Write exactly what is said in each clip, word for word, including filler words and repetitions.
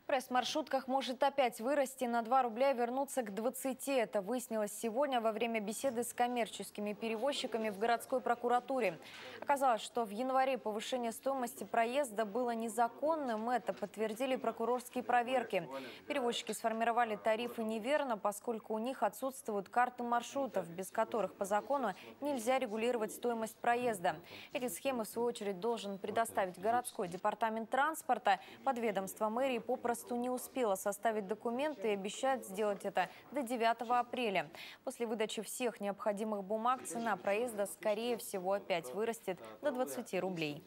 Прайс в маршрутках может опять вырасти на два рубля и вернуться к двадцати. Это выяснилось сегодня во время беседы с коммерческими перевозчиками в городской прокуратуре. Оказалось, что в январе повышение стоимости проезда было незаконным. Это подтвердили прокурорские проверки. Перевозчики сформировали тарифы неверно, поскольку у них отсутствуют карты маршрутов, без которых по закону нельзя регулировать стоимость проезда. Эти схемы, в свою очередь, должен предоставить городской департамент транспорта. Подведомство мэрии попросту не успела составить документы и обещает сделать это до девятого апреля. После выдачи всех необходимых бумаг цена проезда, скорее всего, опять вырастет до двадцати рублей.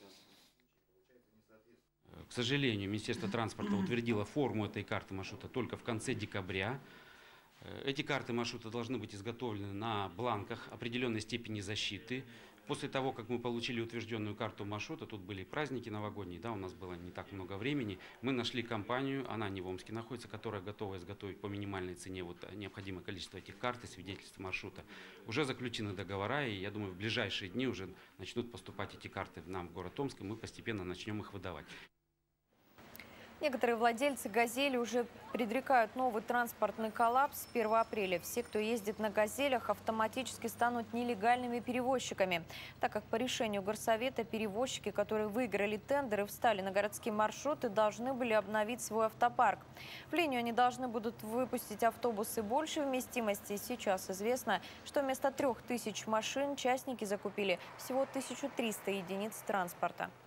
К сожалению, Министерство транспорта утвердило форму этой карты маршрута только в конце декабря. Эти карты маршрута должны быть изготовлены на бланках определенной степени защиты. После того, как мы получили утвержденную карту маршрута, тут были праздники новогодние, да, у нас было не так много времени, мы нашли компанию, она не в Омске находится, которая готова изготовить по минимальной цене вот необходимое количество этих карт и свидетельств маршрута. Уже заключены договора, и я думаю, в ближайшие дни уже начнут поступать эти карты в нам, в город Омск, и мы постепенно начнем их выдавать. Некоторые владельцы «Газели» уже предрекают новый транспортный коллапс с первого апреля. Все, кто ездит на «Газелях», автоматически станут нелегальными перевозчиками, так как по решению горсовета перевозчики, которые выиграли тендер и встали на городские маршруты, должны были обновить свой автопарк. В линию они должны будут выпустить автобусы большей вместимости. Сейчас известно, что вместо трех тысяч машин частники закупили всего тысячу триста единиц транспорта.